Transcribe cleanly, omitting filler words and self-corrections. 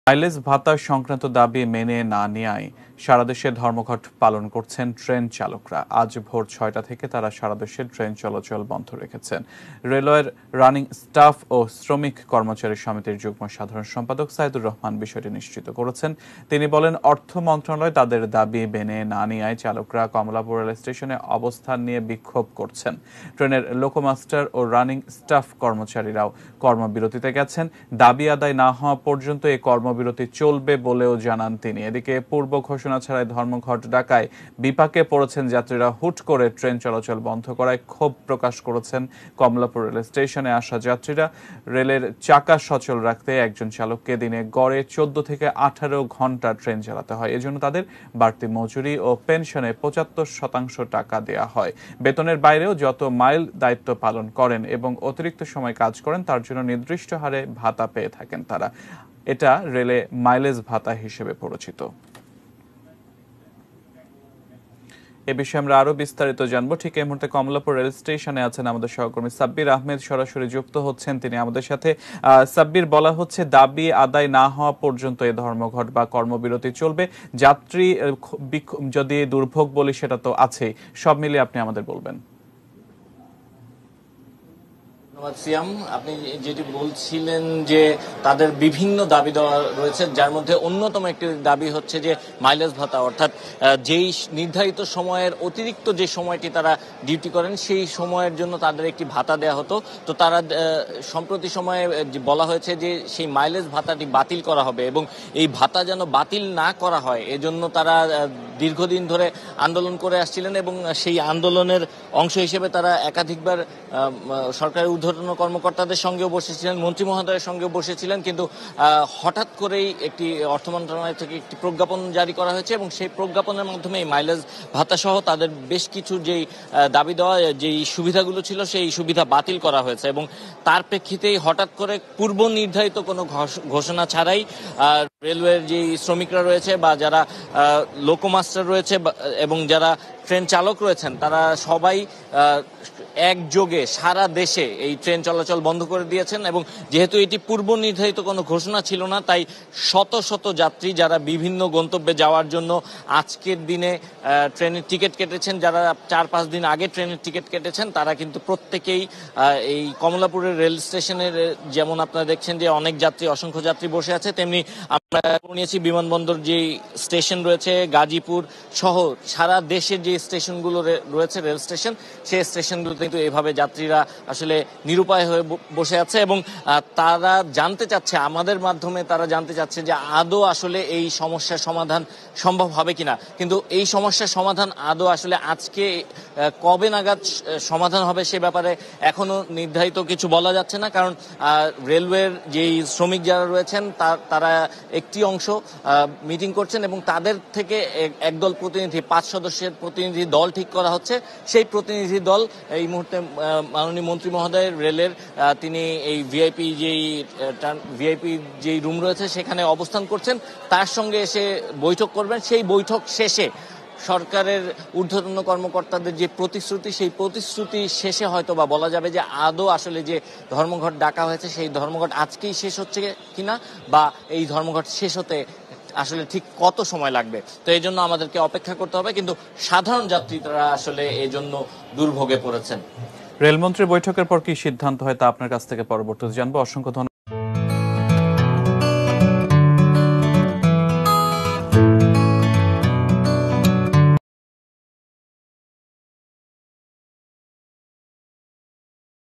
Mileage ভাতা সংক্রান্ত দাবি মেনে না নেওয়ায় সারা দেশে ধর্মঘট পালন করছেন ট্রেন চালকরা। আজ ভোর ৬টা থেকে তারা সারা দেশে ট্রেন চলাচল বন্ধ রেখেছেন। রেলওয়ের রানিং স্টাফ ও শ্রমিক কর্মচারী সমিতির যুগ্ম সাধারণ সম্পাদক সাইদুর রহমান বিষয়টি নিশ্চিত করেছেন। তিনি বলেন, অর্থ মন্ত্রণালয় তাদের দাবি মেনে না নেওয়ায় চালকরা কমলাপুর রেল স্টেশনে অবস্থান নিয়ে বিক্ষোভ করছেন। ট্রেনের লোকোমাস্টার ও রানিং স্টাফ কর্মচারীরাও কর্মবিরতিতে গেছেন। দাবি আদায় না হওয়া পর্যন্ত এই কর্মবিরতি চলবে বলেও জানান তিনি। এদিকে পূর্ব ঘোষণা ছাড়াই ধর্মঘট ডাকায় বিপাকে পড়েছেন যাত্রীরা। হুট করে ট্রেন চলাচল বন্ধ করায় ক্ষোভ প্রকাশ করেছেন কমলাপুর রেল স্টেশনে আসা যাত্রীরা। রেলের চাকা সচল রাখতে একজন চালককে দিনে গড়ে 14 থেকে 18 ঘন্টা ট্রেন চালাতে হয়। এজন্য তাদের বাড়তি মজুরি ও পেনশনে 75% টাকা দেয়া হয়। বেতনের বাইরেও যত মাইল দায়িত্ব পালন করেন এবং অতিরিক্ত সময় কাজ করেন তার জন্য নির্দিষ্ট হারে ভাতা পেয়ে থাকেন তারা। এটা রেলে মাইলেজ ভাতা হিসেবে পরিচিত। এ বিষয়ে আমরা আরো বিস্তারিত জানবো। ঠিক এই মুহূর্তে কমলাপুর রেল স্টেশনে আছেন আমাদের সহকর্মী সাব্বির আহমেদ, সরাসরি যুক্ত হচ্ছেন তিনি আমাদের সাথে। সাব্বির, বলা হচ্ছে দাবি আদায় না হওয়া পর্যন্ত এই ধর্মঘট বা কর্মবিরতি চলবে। যাত্রী যদি দুর্ভোগ বলি সেটা তো আছেই, সব মিলিয়ে আপনি আমাদের বলবেন। সিয়াম, আপনি যেটি বলছিলেন যে তাদের বিভিন্ন দাবি দেওয়া রয়েছে, যার মধ্যে অন্যতম একটি দাবি হচ্ছে যে মাইলেজ ভাতা, অর্থাৎ যেই নির্ধারিত সময়ের অতিরিক্ত যে সময়টি তারা ডিউটি করেন সেই সময়ের জন্য তাদের একটি ভাতা দেওয়া হতো। তো তারা সম্প্রতি সময়ে বলা হয়েছে যে সেই মাইলেজ ভাতাটি বাতিল করা হবে এবং এই ভাতা যেন বাতিল না করা হয় এজন্য তারা দীর্ঘদিন ধরে আন্দোলন করে আসছিলেন এবং সেই আন্দোলনের অংশ হিসেবে তারা একাধিকবার সরকারি ঊর্ধ্বতন কর্মকর্তাদের সঙ্গেও বসেছিলেন, মন্ত্রী মহোদয়ের সঙ্গেও বসেছিলেন, কিন্তু হঠাৎ করেই একটি অর্থ মন্ত্রণালয় থেকে একটি প্রজ্ঞাপন জারি করা হয়েছে এবং সেই প্রজ্ঞাপনের মাধ্যমে এই মাইলেজ ভাতা সহ তাদের বেশ কিছু যেই দাবি দেওয়া যেই সুবিধাগুলো ছিল সেই সুবিধা বাতিল করা হয়েছে এবং তার প্রেক্ষিতেই হঠাৎ করে পূর্ব নির্ধারিত কোনো ঘোষণা ছাড়াই রেলওয়ের যে শ্রমিকরা রয়েছে বা যারা লোকোমাস্টার রয়েছে এবং যারা ট্রেন চালক রয়েছেন তারা সবাই একযোগে সারা দেশে এই ট্রেন চলাচল বন্ধ করে দিয়েছেন এবং যেহেতু এটি পূর্ব নির্ধারিত কোনো ঘোষণা ছিল না, তাই শত শত যাত্রী যারা বিভিন্ন গন্তব্যে যাওয়ার জন্য আজকের দিনে ট্রেনের টিকিট কেটেছেন, যারা 4-5 দিন আগে ট্রেনের টিকিট কেটেছেন, তারা কিন্তু প্রত্যেকেই এই কমলাপুরের রেল স্টেশনের, যেমন আপনারা দেখছেন যে অনেক যাত্রী, অসংখ্য যাত্রী বসে আছে, তেমনি আমরা নিয়েছি বিমানবন্দর যে স্টেশন রয়েছে গাজীপুর সহ সারা দেশের যে স্টেশনগুলো রয়েছে রেল স্টেশন, সেই স্টেশনগুলোতে কিন্তু এভাবে যাত্রীরা আসলে নিরুপায় হয়ে বসে আছে এবং তারা জানতে চাচ্ছে, আমাদের মাধ্যমে তারা জানতে চাচ্ছে যে আদৌ আসলে এই সমস্যার সমাধান সম্ভব হবে কিনা। কিন্তু এই সমস্যার সমাধান আদৌ আসলে আজকে কবে নাগাদ সমাধান হবে সে ব্যাপারে এখনো নির্ধারিত কিছু বলা যাচ্ছে না, কারণ রেলওয়ের যেই শ্রমিক যারা রয়েছেন তারা একটি অংশ মিটিং করছেন এবং তাদের থেকে একদল প্রতিনিধি, 5 সদস্যের প্রতিনিধি দল ঠিক করা হচ্ছে। সেই প্রতিনিধি দল এই মুহূর্তে মাননীয় মন্ত্রী মহোদয় রেলের তিনি এই ভিআইপি যেই রুম রয়েছে সেখানে অবস্থান করছেন, তার সঙ্গে এসে বৈঠক করবেন। সেই বৈঠক শেষে সরকারের ঊর্ধ্বতন কর্মকর্তাদের যে প্রতিশ্রুতি, সেই প্রতিশ্রুতি শেষে হয়তো বা বলা যাবে যে আদৌ আসলে যে ধর্মঘট ডাকা হয়েছে সেই ধর্মঘট আজকেই শেষ হচ্ছে কিনা বা এই ধর্মঘট শেষ হতে আসলে ঠিক কত সময় লাগবে। তো এই জন্য আমাদেরকে অপেক্ষা করতে হবে, কিন্তু সাধারণ যাত্রীরা আসলে এই জন্য দুর্ভোগে পড়েছেন। রেলমন্ত্রী বৈঠকের পর কি সিদ্ধান্ত হয় তা আপনার কাছ থেকে পরবর্তীতে জানবো। অসংখ্য ধন্যবাদ।